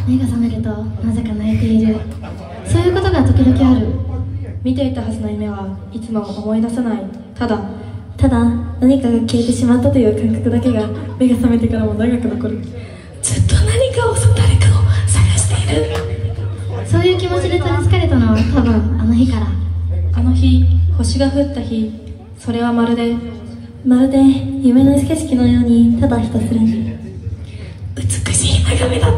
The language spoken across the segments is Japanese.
目が覚めるとなぜか泣いている。そういうことが時々ある。 見ていたはずの夢はいつも思い出さない。ただ何かが消えてしまったという感覚だけが目が覚めてからも長く残る。ずっと何かを誰かを探している。 そういう気持ちで取りつかれたのは多分あの日から。 あの日、星が降った日、それはまるで夢の景色のようにただひたすらに美しい眺めだった。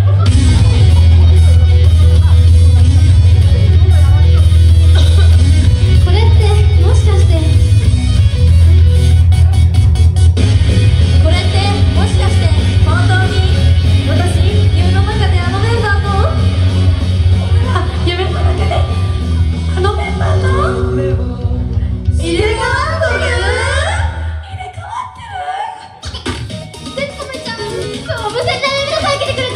これってもしかして本当に私、夢の中であのメンバーと夢の中であのメンバーと入れ替わってる？ 入れ替わってる。 で、とめちゃん、今日無線で耳の開けてくれ。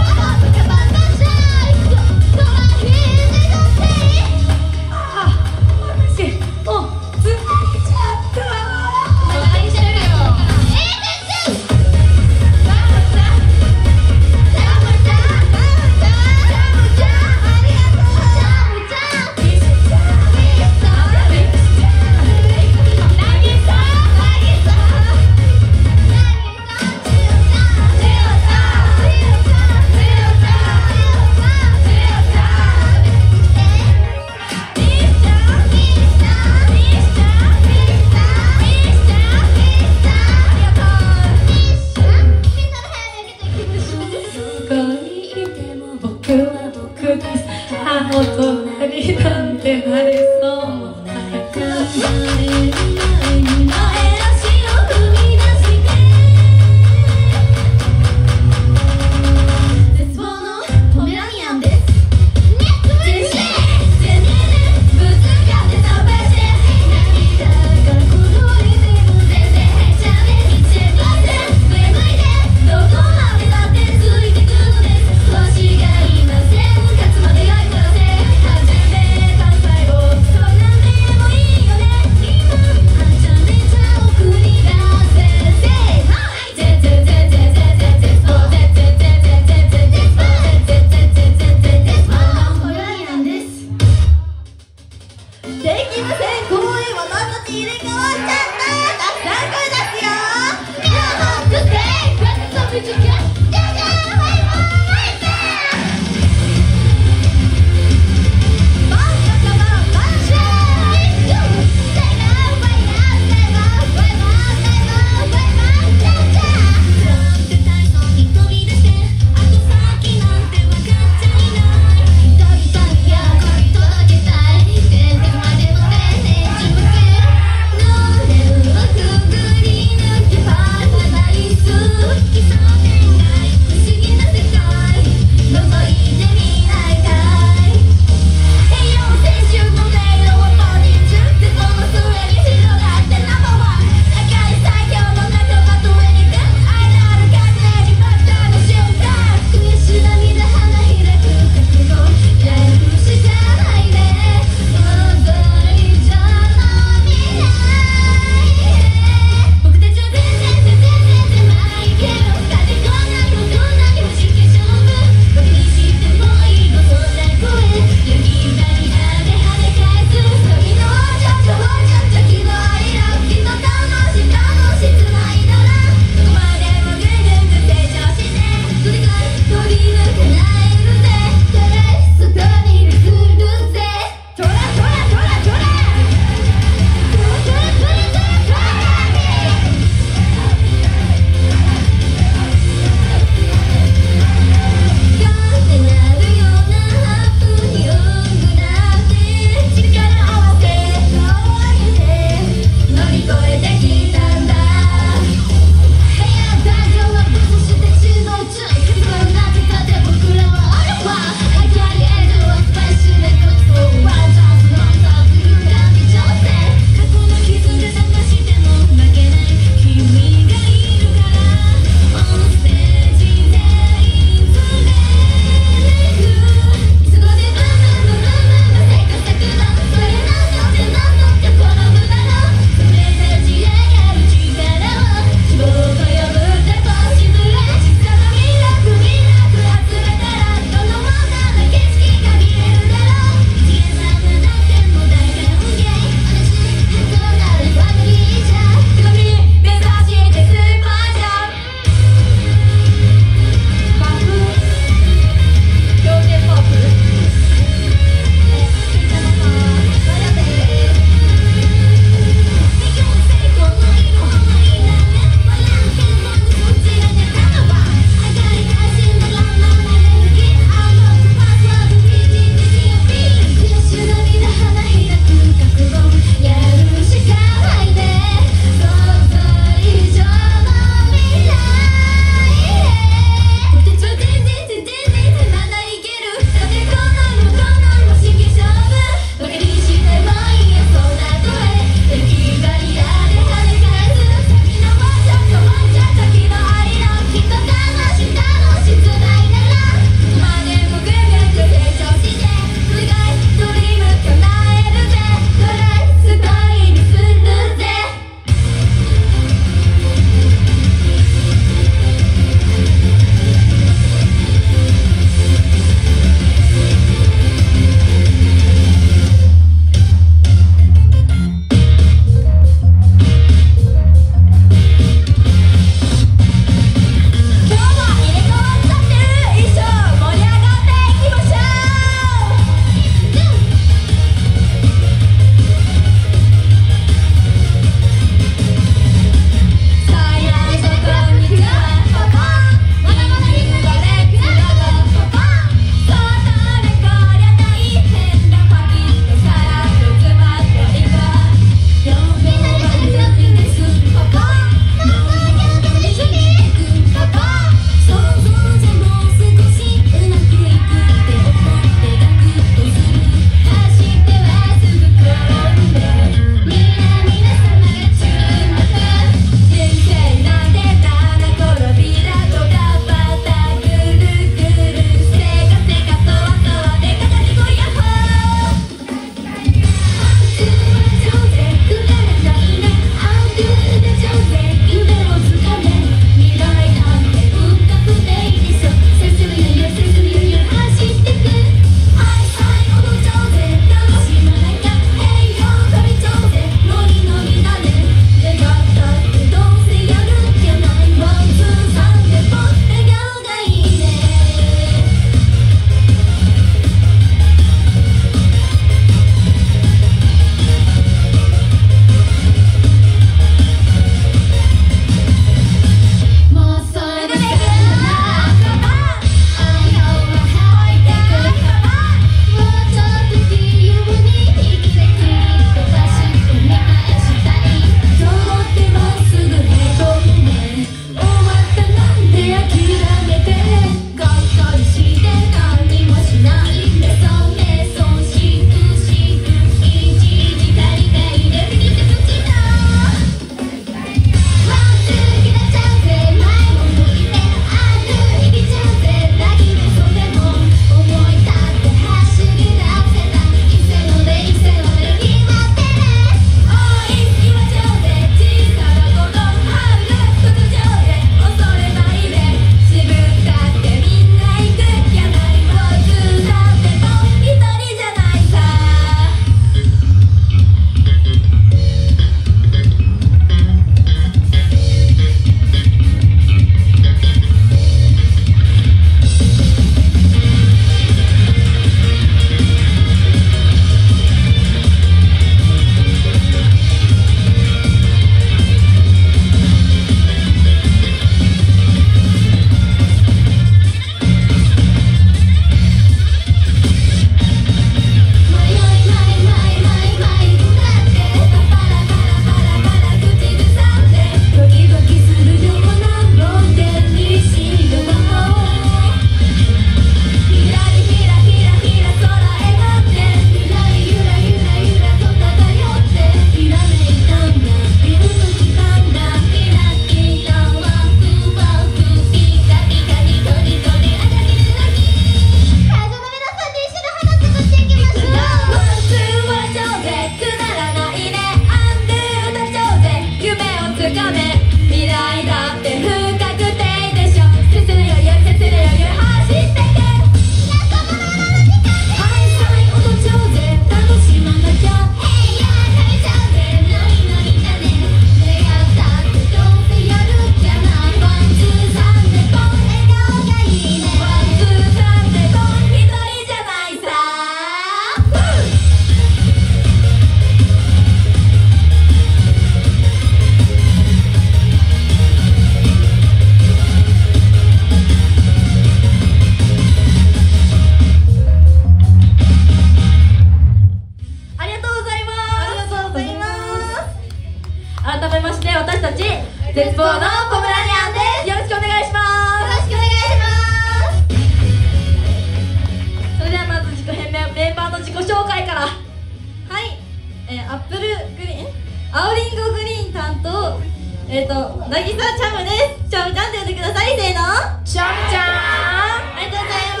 渚チャムです。チャムちゃんって呼んでください。せーの。 ちゃんちゃん。 ありがとうございます。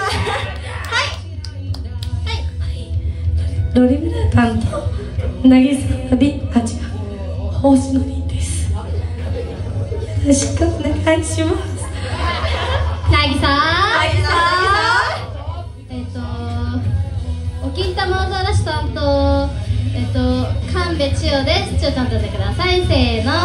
ロリブラ担当渚美8番星野凛です。よろしくお願いします。 お金玉アザラシ担当神戸千代です。千代ちゃんと呼んでください。せーの。 ちゃんちゃん。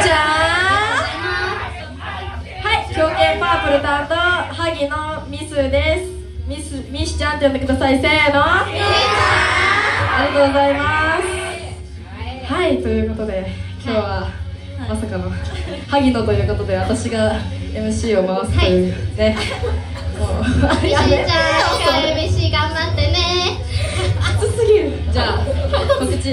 はい、狂犬パープル担当萩野ミスです。ミスちゃんって呼んでください。せーの。ありがとうございます。はい、ということで今日はまさかの萩野ということで私が MC を回すというね。もうみしちゃん、今日 MC 頑張ってね。 熱すぎる。じゃあ告知。真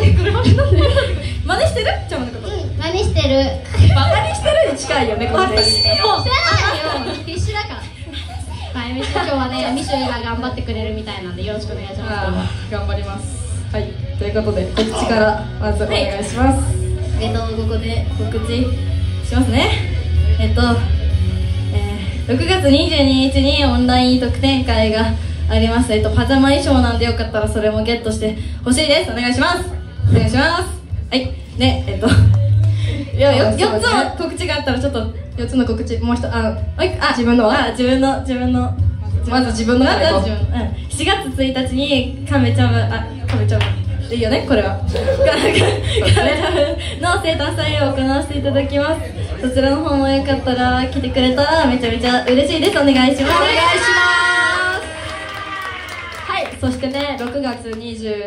似してる？ちゃんのこと。 真似してる。 バカにしてるに近いよね。これ。 してないよ。必死だから。はい、MC 今日はね、ミシュが頑張ってくれるみたいなんでよろしくお願いします。 頑張ります。はい、ということで告知からまずお願いします。 ここで告知しますね。6月22日にオンライン特典会があります。パジャマ衣装なんでよかったらそれもゲットしてほしいです。お願いします。お願いします。はい。ね、いや、4つの告知があったらちょっと4つの告知、もう一つ、自分のはまず自分の7月1日にカメちゃんいいよね、これはの生誕祭を行わせていただきます。そちらの方もよかったら来てくれたらめちゃめちゃ嬉しいです。お願いします。お願いします。 はい、そしてね、6月4日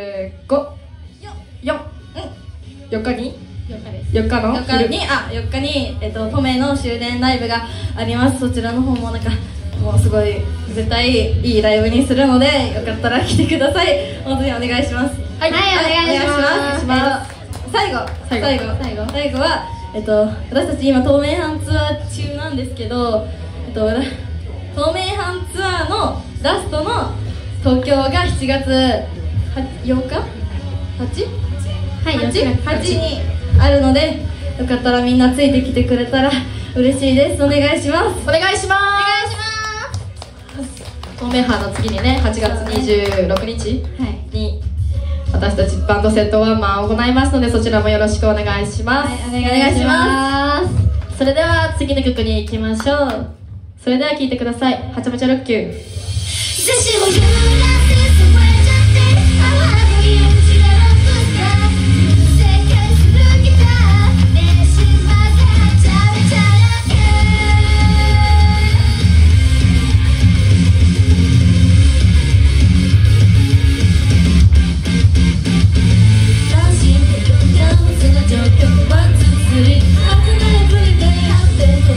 に4日にトメの終電ライブがあります。そちらの方もなんかもうすごい絶対いいライブにするのでよかったら来てください。本当にお願いします。はい、お願いします。最後は私たち今東名阪ツアー中なんですけど、東名阪ツアーのラストの東京が7月8日にあるのでよかったらみんなついてきてくれたら嬉しいです。お願いします。お願いします。東名阪の次にね、8月26日に私たちバンドセットワンマンを行いますのでそちらもよろしくお願いします。 お願いします。 それでは次の曲に行きましょう。それでは聴いてください。はちゃめちゃロッキュー。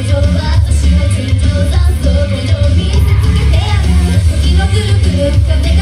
Look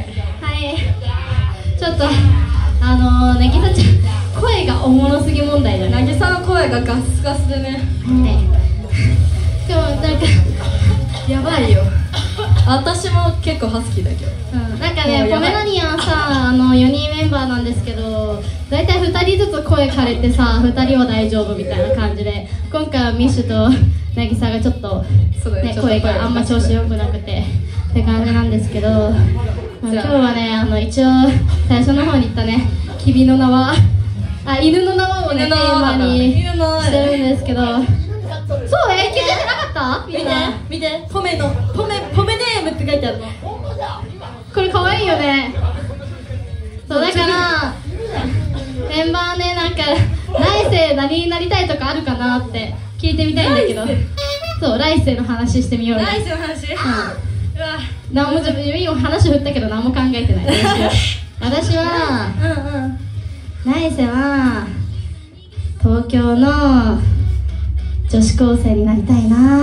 ちょっとなぎさちゃん声がおもろすぎ問題だね。 なぎさの声がガスガスでね、 でもなんかやばいよ。私も結構ハスキーだけど、 なんかね、ポメラニアンさ、4人メンバーなんですけど、大体2人ずつ声枯れてさ、2人は大丈夫みたいな感じで、今回はミッシュとなぎさがちょっと、ね、声があんま調子良くなくてって感じなんですけど、今日はね、一応最初の方に言ったね、君の名は犬の名はをね、テーマにしてるんですけど、そう、気づいてなかった？ 見て、ポメネームって書いてあるの。 これ可愛いよね。そうだからメンバーね、なんか来世何になりたいとかあるかなって聞いてみたいんだけど、そう来世の話してみようよ。 来世の話？うわ、 何も今話振ったけど何も考えてない。私は来世は東京の女子高生になりたいな。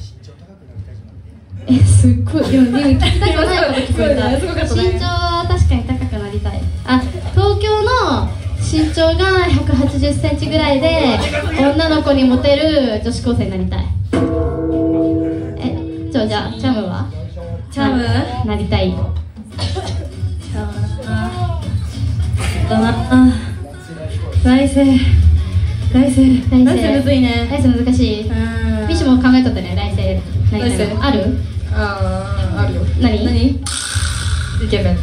すっごい、でも聞きたくないこと聞こえた。身長は確かに高くなりたい。東京の身長が180センチぐらいで女の子にモテる女子高生になりたい。じゃあチャムは？ チャムなりたい。 来世むずいね。 来世難しい。ミシも考えとったね、来世ある？ あるよ。 何？イケメン。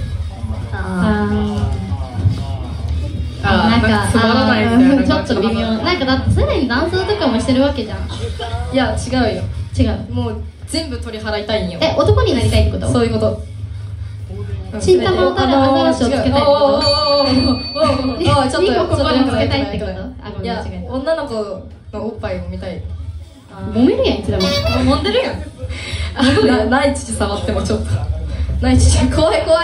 なんかつまらないみたいな。 ちょっと微妙。なんかだってすでにダンスとかもしてるわけじゃん。 いや違うよ。 違う。 もう全部取り払いたいんよ。 男になりたいってこと？ そういうこと。 新玉をアザラシをつけたいってこと？ ちょっとここにつけたいってこと？ いや、女の子のおっぱいを見たい。 揉めるやん、いつでも。 揉んでるやん。ない乳触ってもちょっと。ない乳、怖い。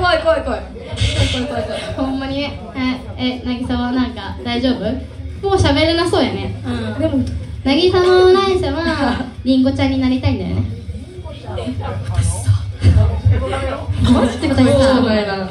ほんまにね。なぎさはなんか大丈夫？もう喋れなそうやね。でもなぎさの来世はりんごちゃんになりたいんだよね。 マジで怖いな。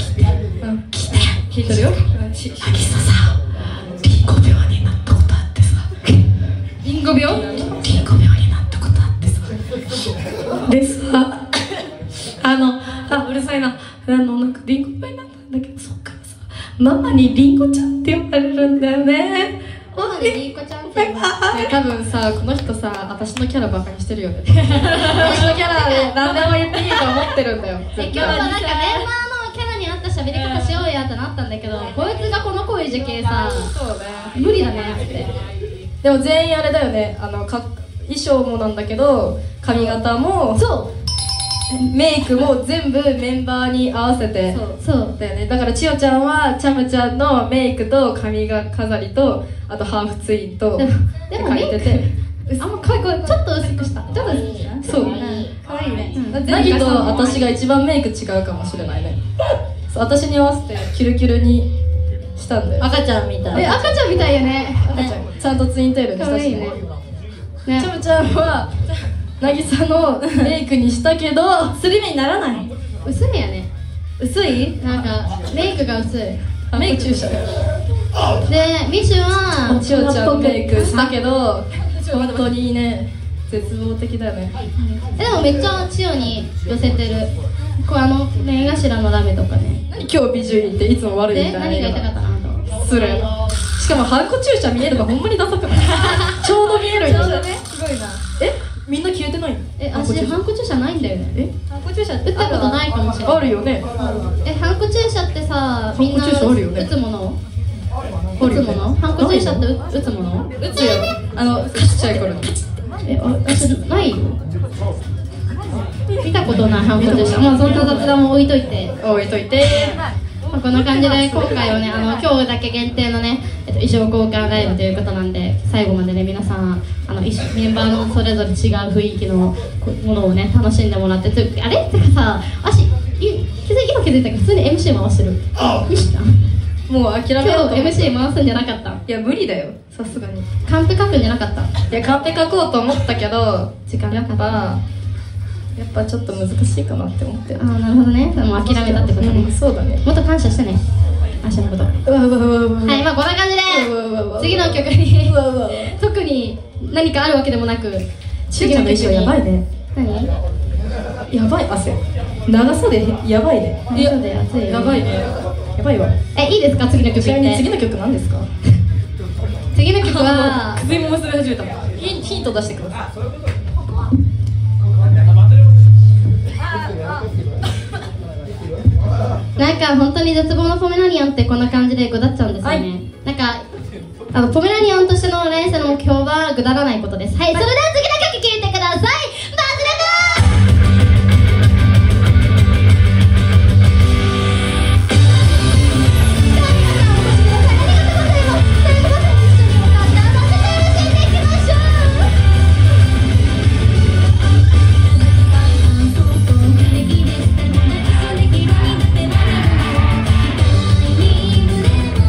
聞いてるよ。 なぎささ、リンゴ病になったことあってさ。 リンゴ病になったことあってさ。でさ、うるさいな。なんかリンゴ病になったんだけど、そっからさ、ママにリンゴちゃんって呼ばれるんだよね。 リンゴちゃんって言うの？ 多分さ、この人さ、私のキャラバカにしてるよね。私のキャラで何でも言っていいと思ってるんだよ。 今日はなんかメンバーのキャラに合った喋り方しようやってなったんだけど、こいつがこの声じゃけさ、無理だねって。 でも全員あれだよね。衣装もなんだけど、髪型もメイクも全部メンバーに合わせて。 そうだよね。だから千代ちゃんはチャムちゃんのメイクと髪飾りと、あとハーフツインとでも書いてて、 あんまかわいい。ちょっと薄くした。 そう。 かわいいね。 ナギと私が一番メイク違うかもしれないね。そう、私に合わせてキルキルにしたんだよ。 赤ちゃんみたい。赤ちゃんみたいよね。 ちゃんとツインテールにしたしね。チャムちゃんは渚のメイクにしたけど、 すり目にならない。薄いやね。 薄い？ なんかメイクが薄い。 メイク注射。 で、ミシュは千代ちゃんメイクしたけど、本当にね、絶望的だよね。 でもめっちゃ千代に寄せてる。これ目頭のラメとかね。 何今日美女いっていつも悪いみたいな。 何が言いたかったなと。 失礼。しかもハンコ注射見えるのほんまにダサくない？ちょうど見えるんだよね。すごいな。みんな消えてないの？ 私ハンコ注射ないんだよね。 ハンコ注射打ったことないかもしれない。 あるよね。 ハンコ注射ってさ、みんな打つもの？ 打つもの？ ハンコ注射って打つもの？ 打つよ。ちっちゃい頃に。 ないよ。見たことないハンコ注射。まあそんな雑談も置いといて。こんな感じで今回はね、今日だけ限定のね、衣装交換ライブということなんで、最後までね、皆さんメンバーのそれぞれ違う雰囲気のものをね、楽しんでもらって、あれってかさ、今気づいたけど普通に MC 回してる。ミシちゃんもう諦めようと。 今日 MC 回すんじゃなかった？ いや無理だよ、さすがに。 カンペ書くんじゃなかった？ いやカンペ書こうと思ったけど、 時間なかった。 やっぱちょっと難しいかなって思って。 ああ、なるほどね。もう諦めたってことね。 そうだね。 もっと感謝してね、明日のこと。はい、まあこんな感じで次の曲に特に何かあるわけでもなく、 次の曲にやばいね。 何？ やばい、汗長さでやばいね。 いや、暑いよ。 やばいね。やばいわ。 いいですか、次の曲って。 ちなみに次の曲何ですか？ 次の曲はくずいも結び始めた。ヒント出してください。 なんか本当に絶望のポメラニアンってこんな感じでぐだっちゃうんですよね。なんかポメラニアンとしての来世の目標はぐだらないことです。はい、それでは次の曲聴いてください。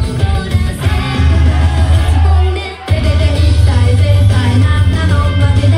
絶対なのまで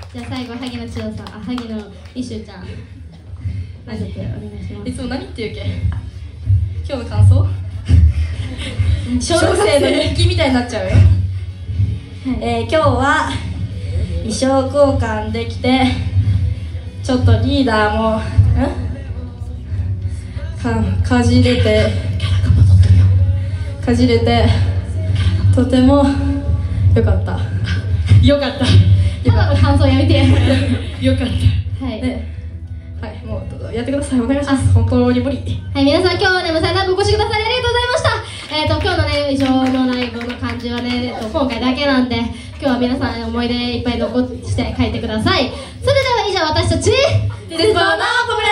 じゃあ最後萩野千代さん、萩野一秀ちゃん混ぜてお願いします。 いつも何って言うけ今日の感想小学生の日記みたいになっちゃうよ、今日は衣装交換できてちょっとリーダーもかじれてとてもよかった。 ただの感想やめてよかった。 はい、 はい、もうやってください。お願いします。本当に無理。 はい、皆さん今日はね、無彩ライブお越しくださりありがとうございました。今日のね、衣装のライブの感じはね、今回だけなんで、今日は皆さん思い出いっぱい残して帰ってください。それでは以上、私たち鉄棒のポムラ